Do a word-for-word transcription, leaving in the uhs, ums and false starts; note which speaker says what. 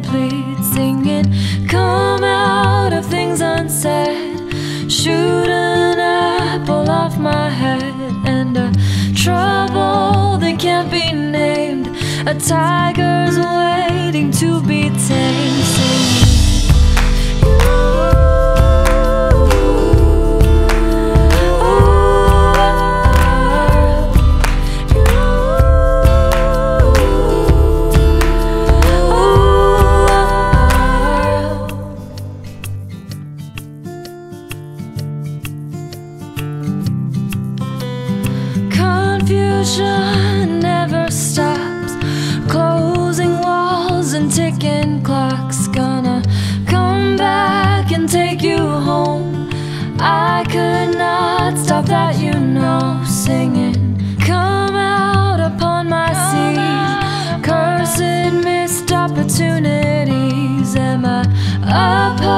Speaker 1: plead, singing, come out of things unsaid. Shoot an apple off my head, and a trouble that can't be named. A tiger's waiting to be tamed, singing, confusion never stops, closing walls and ticking clocks. Gonna come back and take you home. I could not stop that, you know, singing, come out upon my seas. Cursed missed opportunities. Am I up